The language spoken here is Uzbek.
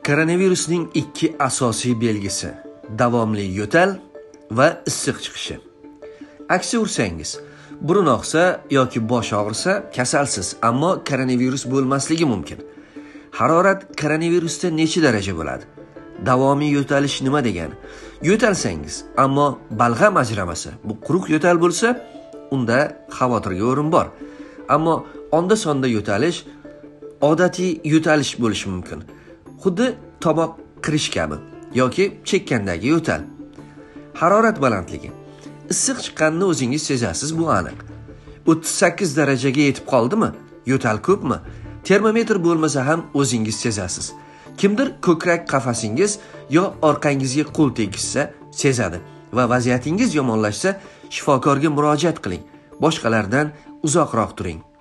Koronavirusning ikki asosiy belgisi: davomli yo'tal va issiq chiqishi. Aksi ursangiz, burun oqsa yoki bosh og'risa kasalsiz, ammo koronavirus bo'lmasligi mumkin. Harorat koronavirusda necha daraja bo'ladi? Davomiy yo'talish nima degani? Yo'talsangiz, ammo balg'am ajramasa, bu quruq yo'tal bo'lsa, unda xavotirga o'rin bor. Ammo onda-sonda yo'talish odatiy yo'talish bo'lishi mumkin. Xuddi tomoq qirish kabi yoki chekkandagi yo'tal. Harorat balandligi. Issiq chiqqanini o'zingiz sezasiz, bu aniq. 38 darajaga yetib qoldimi? Yo'tal ko'pmi? Termometr bo'lmasa ham o'zingiz sezasiz. Kimdir ko'krak qafasingiz yo orqangizga qo'l tegishsa sezadi va vaziyatingiz yomonlashsa shifokorga murojaat qiling. Boshqalardan uzoqroq turing.